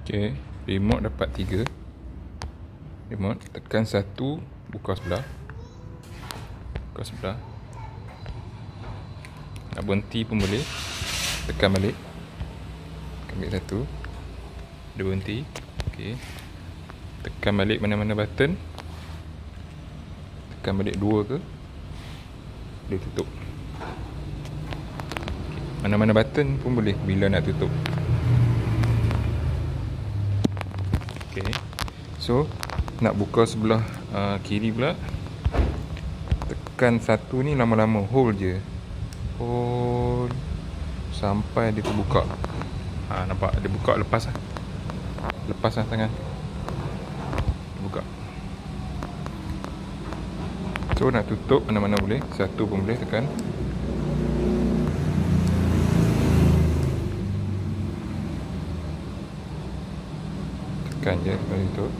Okey, remote dapat 3. Remote tekan 1, buka sebelah. Buka sebelah. Nak berhenti pun boleh. Tekan balik. Ambil 1. Dia berhenti. Okey. Tekan balik mana-mana button. Tekan balik 2 ke. Dia tutup. Okay. Mana-mana button pun boleh bila nak tutup. Okay. So nak buka sebelah kiri pula, tekan 1 ni lama-lama, hold je. Hold sampai dia terbuka. Nampak dia buka, lepas lah. Lepas lah tangan. Dia buka. So nak tutup mana-mana boleh, 1 pun boleh tekan. Tekan je bagi tutup.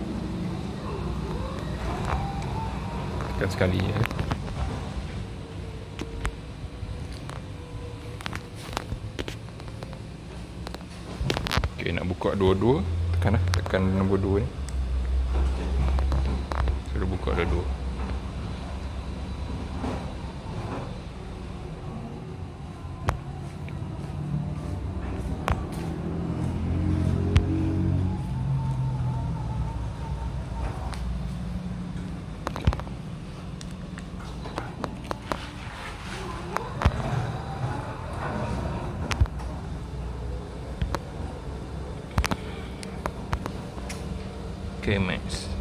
Tekan sekali ya. Okey, nak buka dua-dua, tekan lah, tekan nombor 2 ni. Sudah buka dua-dua. Okay, Max.